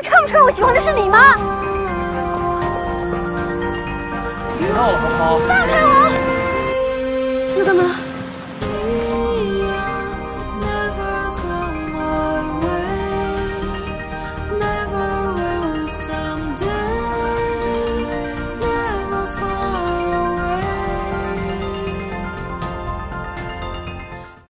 你看不出来我喜欢的是你吗？ 别闹了，好不好？ 放开我！刘大妈。